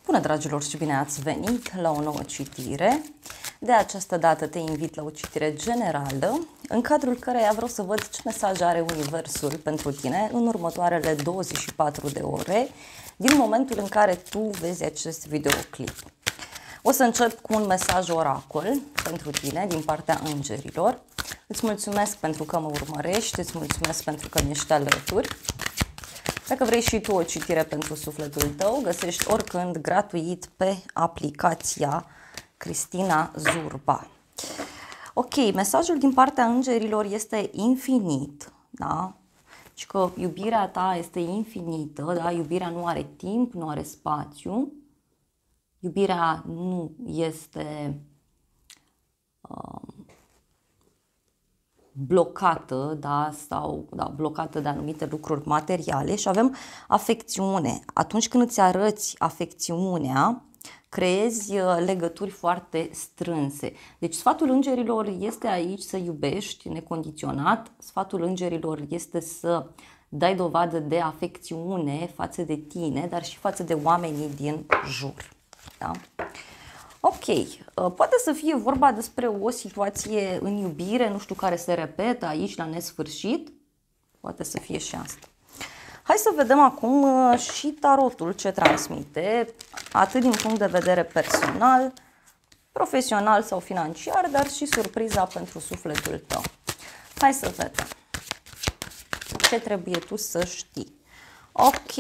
Bună, dragilor, și bine ați venit la o nouă citire. De această dată te invit la o citire generală, în cadrul căreia vreau să văd ce mesaj are Universul pentru tine în următoarele 24 de ore, din momentul în care tu vezi acest videoclip. O să încep cu un mesaj oracol pentru tine din partea îngerilor. Îți mulțumesc pentru că mă urmărești, îți mulțumesc pentru că mi ești alături. Dacă vrei și tu o citire pentru sufletul tău, găsești oricând gratuit pe aplicația Cristina Zurba. Ok, mesajul din partea îngerilor este infinit, da? Și că iubirea ta este infinită, da? Iubirea nu are timp, nu are spațiu. Iubirea nu este blocată, da, sau blocată de anumite lucruri materiale și avem afecțiune. Atunci când îți arăți afecțiunea, creezi legături foarte strânse. Deci sfatul îngerilor este aici să iubești necondiționat, sfatul îngerilor este să dai dovadă de afecțiune față de tine, dar și față de oamenii din jur. Da? Ok, poate să fie vorba despre o situație în iubire, nu știu, care se repetă aici la nesfârșit, poate să fie și asta. Hai să vedem acum și tarotul ce transmite, atât din punct de vedere personal, profesional sau financiar, dar și surpriza pentru sufletul tău. Hai să vedem ce trebuie tu să știi. Ok.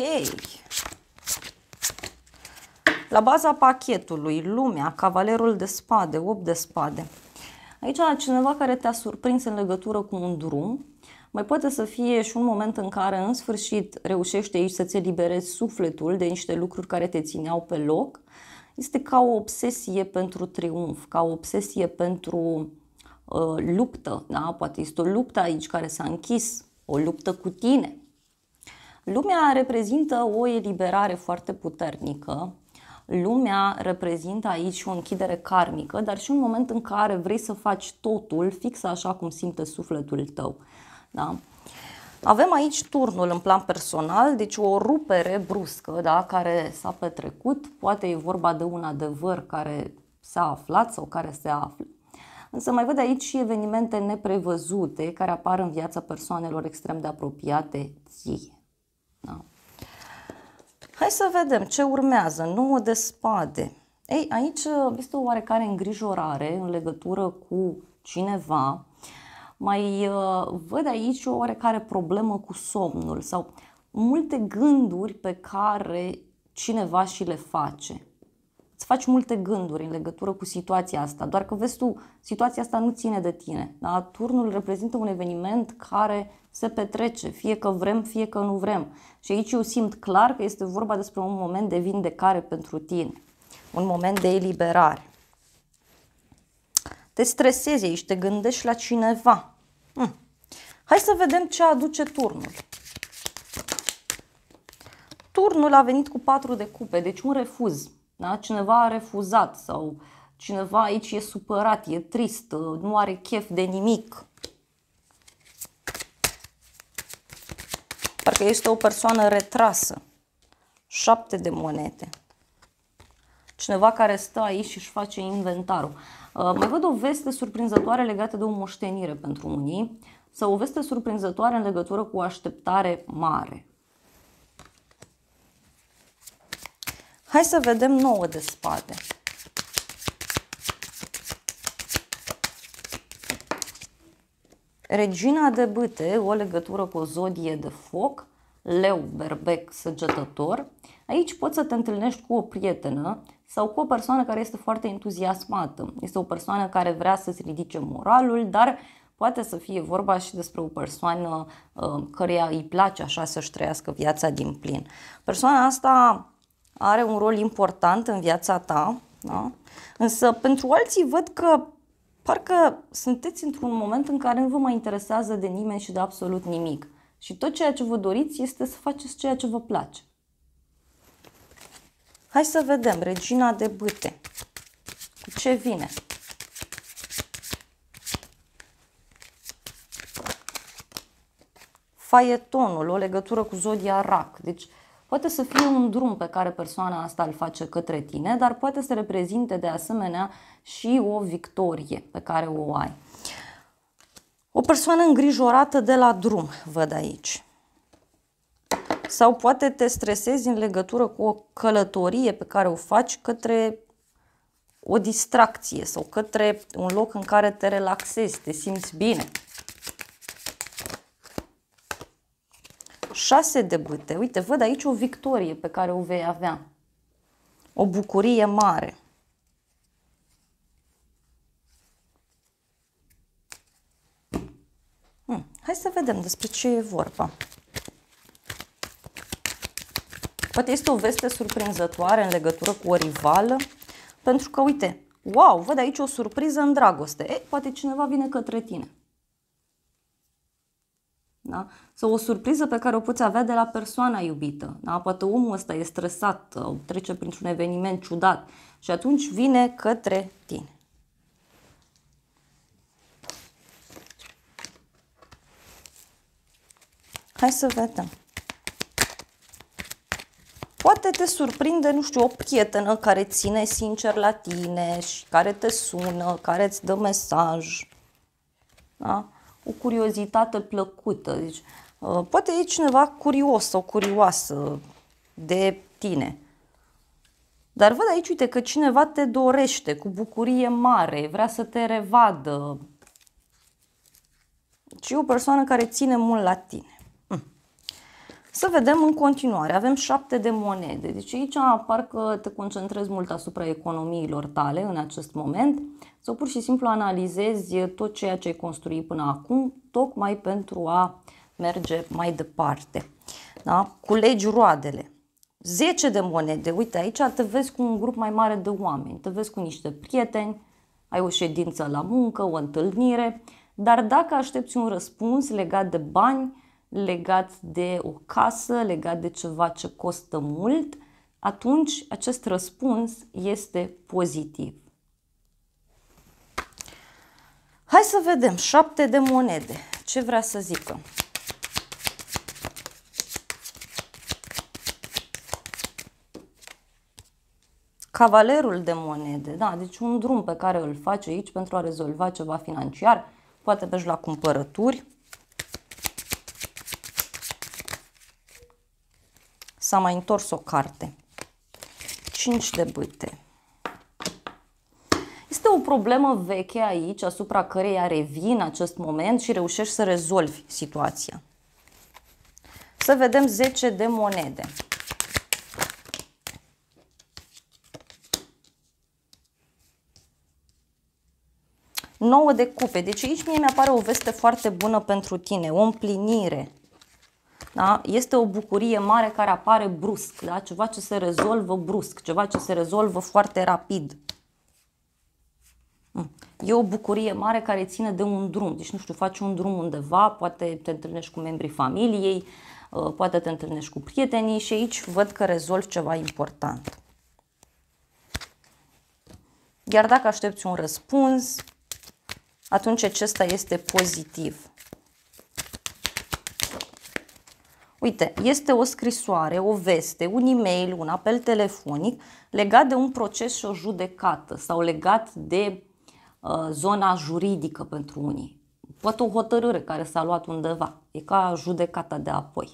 La baza pachetului, lumea, cavalerul de spade, 8 de spade. Aici cineva care te-a surprins în legătură cu un drum, mai poate să fie și un moment în care în sfârșit reușești aici să-ți eliberezi sufletul de niște lucruri care te țineau pe loc. Este ca o obsesie pentru triumf, ca o obsesie pentru luptă, da? Poate este o luptă aici care s-a închis, o luptă cu tine. Lumea reprezintă o eliberare foarte puternică. Lumea reprezintă aici o închidere karmică, dar și un moment în care vrei să faci totul fix așa cum simte sufletul tău. Da? Avem aici turnul în plan personal, deci o rupere bruscă, da, care s-a petrecut, poate e vorba de un adevăr care s-a aflat sau care se află. Însă mai văd aici și evenimente neprevăzute care apar în viața persoanelor extrem de apropiate ție. Da? Hai să vedem ce urmează. 9 de spade. Ei, aici este o oarecare îngrijorare în legătură cu cineva. Mai văd aici o oarecare problemă cu somnul sau multe gânduri pe care cineva și le face. Îți faci multe gânduri în legătură cu situația asta, doar că vezi tu, situația asta nu ține de tine. Da? Turnul reprezintă un eveniment care se petrece, fie că vrem, fie că nu vrem. Și aici eu simt clar că este vorba despre un moment de vindecare pentru tine, un moment de eliberare. Te stresezi aici, te gândești la cineva. Hai să vedem ce aduce turnul. Turnul a venit cu 4 de cupe, deci un refuz. Da? Cineva a refuzat sau cineva aici e supărat, e trist, nu are chef de nimic. Parcă este o persoană retrasă. 7 de monede. Cineva care stă aici și își face inventarul. Mai văd o veste surprinzătoare legată de o moștenire pentru unii sau o veste surprinzătoare în legătură cu o așteptare mare. Hai să vedem 9 de spade. Regina de bâte, o legătură cu o zodie de foc, leu, berbec, săgetător. Aici poți să te întâlnești cu o prietenă sau cu o persoană care este foarte entuziasmată. Este o persoană care vrea să-ți ridice moralul, dar poate să fie vorba și despre o persoană căreia îi place așa să-și trăiască viața din plin. Persoana asta are un rol important în viața ta, da? Însă pentru alții văd că parcă sunteți într-un moment în care nu vă mai interesează de nimeni și de absolut nimic. Și tot ceea ce vă doriți este să faceți ceea ce vă place. Hai să vedem, regina de bâte. Cu ce vine? Faetonul, o legătură cu zodia rac. Deci Poate să fie un drum pe care persoana asta îl face către tine, dar poate să reprezinte de asemenea și o victorie pe care o ai. O persoană îngrijorată de la drum, văd aici. Sau poate te stresezi în legătură cu o călătorie pe care o faci către o distracție sau către un loc în care te relaxezi, te simți bine. 6 de bâte. Uite, văd aici o victorie pe care o vei avea. O bucurie mare. Hai să vedem despre ce e vorba. Poate este o veste surprinzătoare în legătură cu o rivală, pentru că, uite, wow, văd aici o surpriză în dragoste. Poate cineva vine către tine. Da? Sau o surpriză pe care o poți avea de la persoana iubită. Da? Poate omul ăsta e stresat, trece printr-un eveniment ciudat și atunci vine către tine. Hai să vedem. Poate te surprinde, nu știu, o prietenă care ține sincer la tine și care te sună, care îți dă mesaj. Da? O curiozitate plăcută. Deci, poate e cineva curios sau curioasă de tine. Dar văd aici, uite, că cineva te dorește cu bucurie mare, vrea să te revadă. Și o persoană care ține mult la tine. Să vedem în continuare. Avem 7 de monede. Deci aici parcă te concentrezi mult asupra economiilor tale în acest moment sau pur și simplu analizezi tot ceea ce ai construit până acum, tocmai pentru a merge mai departe. Da? Culegi roadele. 10 de monede. Uite, aici te vezi cu un grup mai mare de oameni. Te vezi cu niște prieteni, ai o ședință la muncă, o întâlnire, dar dacă aștepți un răspuns legat de bani, legat de o casă, legat de ceva ce costă mult, atunci acest răspuns este pozitiv. Hai să vedem, 7 de monede. Ce vrea să zică? Cavalerul de monede, da, deci un drum pe care îl faci aici pentru a rezolva ceva financiar, poate mergi la cumpărături. S-a mai întors o carte. 5 de bâte. Este o problemă veche aici, asupra căreia revii în acest moment și reușești să rezolvi situația. Să vedem 10 de monede. Nouă de cupe. Deci aici mie mi-apare o veste foarte bună pentru tine, o împlinire. Da? Este o bucurie mare care apare brusc, da? Ceva ce se rezolvă brusc, ceva ce se rezolvă foarte rapid. E o bucurie mare care ține de un drum. Deci, nu știu, faci un drum undeva, poate te întâlnești cu membrii familiei, poate te întâlnești cu prietenii și aici văd că rezolvi ceva important. Iar dacă aștepți un răspuns, atunci acesta este pozitiv. Uite, este o scrisoare, o veste, un e-mail, un apel telefonic legat de un proces și o judecată sau legat de zona juridică pentru unii. Poate o hotărâre care s-a luat undeva. E ca judecata de apoi.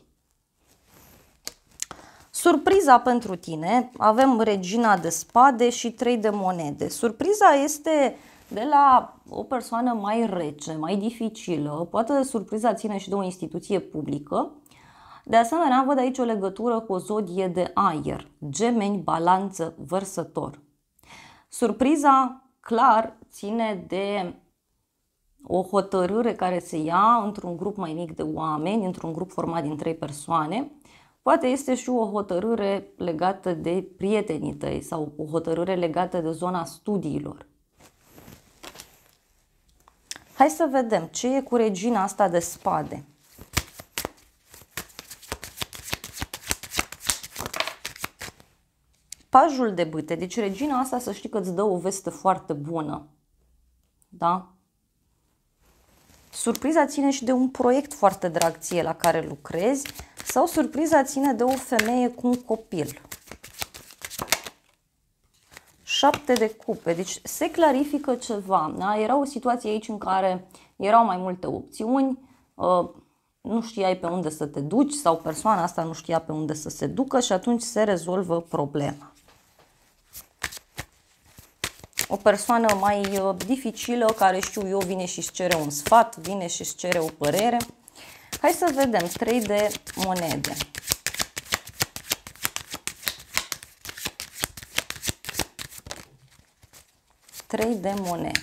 Surpriza pentru tine, avem regina de spade și 3 de monede. Surpriza este de la o persoană mai rece, mai dificilă. Poate surpriza ține și de o instituție publică. De asemenea, văd aici o legătură cu o zodie de aer, Gemeni, Balanță, Vărsător. Surpriza, clar, ține de o hotărâre care se ia într-un grup mai mic de oameni, într-un grup format din 3 persoane. Poate este și o hotărâre legată de prietenii tăi sau o hotărâre legată de zona studiilor. Hai să vedem ce e cu regina asta de spade. Pajul de bâte. Deci regina asta, să știi că îți dă o veste foarte bună. Da? Surpriza ține și de un proiect foarte drag ție la care lucrezi Sau surpriza ține de o femeie cu un copil. 7 de cupe, deci se clarifică ceva. Da? Era o situație aici în care erau mai multe opțiuni, nu știai pe unde să te duci sau persoana asta nu știa pe unde să se ducă și atunci se rezolvă problema. O persoană mai dificilă care, știu eu, vine și îți cere un sfat, vine și îți cere o părere. Hai să vedem, 3 de monede. Trei de monede.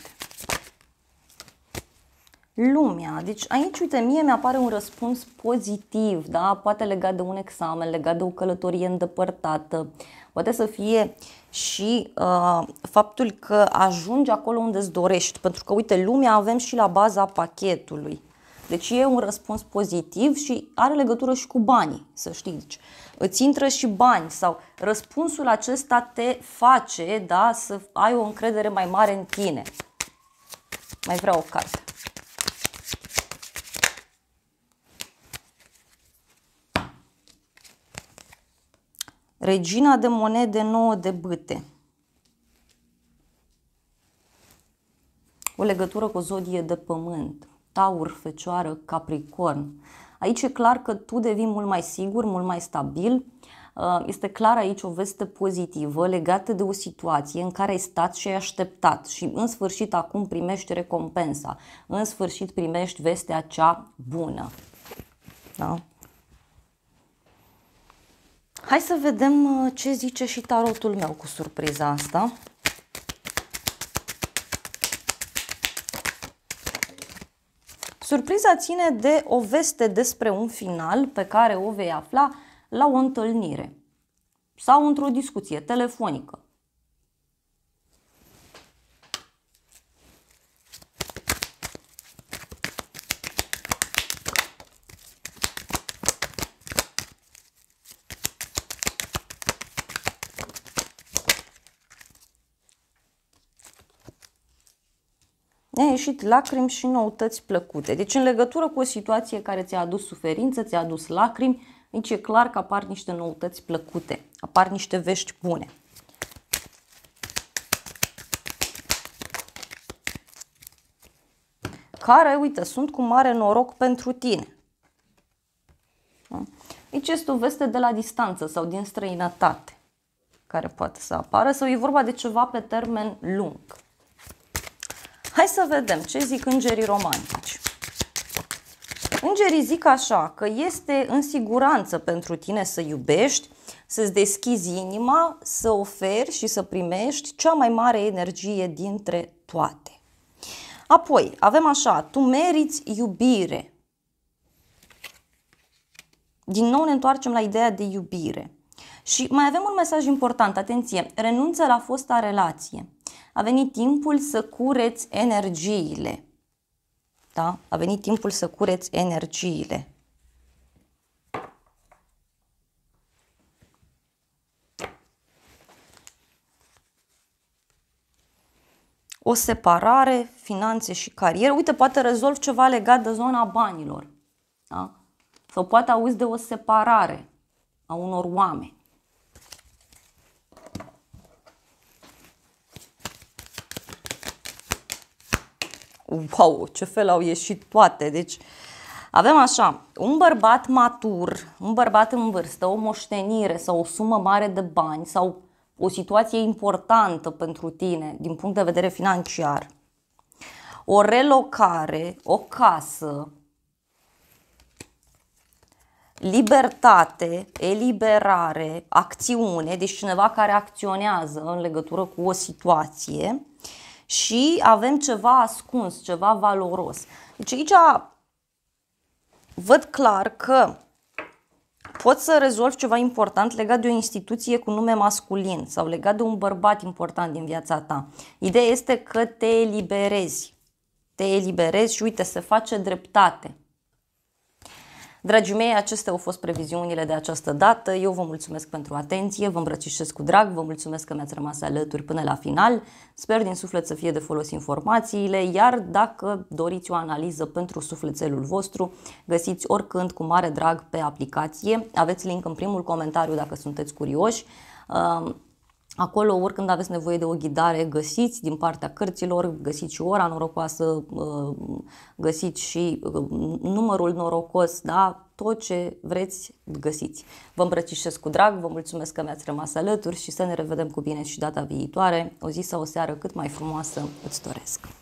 Lumea. Deci aici, uite, mie mi-apare un răspuns pozitiv, da? Poate legat de un examen, legat de o călătorie îndepărtată. Poate să fie și faptul că ajungi acolo unde îți dorești. Pentru că, uite, lumea avem și la baza pachetului. Deci e un răspuns pozitiv și are legătură și cu banii, să știi. Deci, îți intră și bani sau răspunsul acesta te face, da, să ai o încredere mai mare în tine. Mai vreau o carte. Regina de monede, 9 de bâte. O legătură cu o zodie de pământ. Taur, Fecioară, Capricorn. Aici e clar că tu devii mult mai sigur, mult mai stabil. Este clar aici o veste pozitivă legată de o situație în care ai stat și ai așteptat și în sfârșit acum primești recompensa. În sfârșit primești vestea cea bună. Da? Hai să vedem ce zice și tarotul meu cu surpriza asta. Surpriza ține de o veste despre un final pe care o vei afla la o întâlnire sau într-o discuție telefonică. Ne-a ieșit lacrimi și noutăți plăcute. Deci în legătură cu o situație care ți-a adus suferință, ți-a adus lacrimi, aici e clar că apar niște noutăți plăcute, apar niște vești bune. Care, uite, sunt cu mare noroc pentru tine. Aici este o veste de la distanță sau din străinătate care poate să apară sau e vorba de ceva pe termen lung. Hai să vedem ce zic îngerii romantici. Îngerii zic așa, că este în siguranță pentru tine să iubești, să-ți deschizi inima, să oferi și să primești cea mai mare energie dintre toate. Apoi, avem așa, tu meriți iubire. Din nou ne întoarcem la ideea de iubire. Și mai avem un mesaj important, atenție, renunță la fosta relație. A venit timpul să cureți energiile. Da? A venit timpul să cureți energiile. O separare, finanțe și carieră. Uite, poate rezolvi ceva legat de zona banilor. Da? Sau poate auzi de o separare a unor oameni. Wow, ce fel au ieșit toate. Deci avem așa, un bărbat matur, un bărbat în vârstă, o moștenire sau o sumă mare de bani sau o situație importantă pentru tine din punct de vedere financiar, o relocare, o casă, libertate, eliberare, acțiune, deci cineva care acționează în legătură cu o situație. Și avem ceva ascuns, ceva valoros. Deci aici văd clar că poți să rezolvi ceva important legat de o instituție cu nume masculin sau legat de un bărbat important din viața ta. Ideea este că te eliberezi. Te eliberezi și uite, se face dreptate. Dragii mei, acestea au fost previziunile de această dată. Eu vă mulțumesc pentru atenție, vă îmbrățișez cu drag, vă mulțumesc că mi-ați rămas alături până la final. Sper din suflet să fie de folos informațiile, iar dacă doriți o analiză pentru sufletelul vostru, găsiți oricând cu mare drag pe aplicație. Aveți link în primul comentariu dacă sunteți curioși. Acolo, oricând aveți nevoie de o ghidare, găsiți din partea cărților, găsiți și ora norocoasă, găsiți și numărul norocos, da? Tot ce vreți găsiți. Vă îmbrățișez cu drag, vă mulțumesc că mi-ați rămas alături și să ne revedem cu bine și data viitoare. O zi sau o seară cât mai frumoasă îți doresc.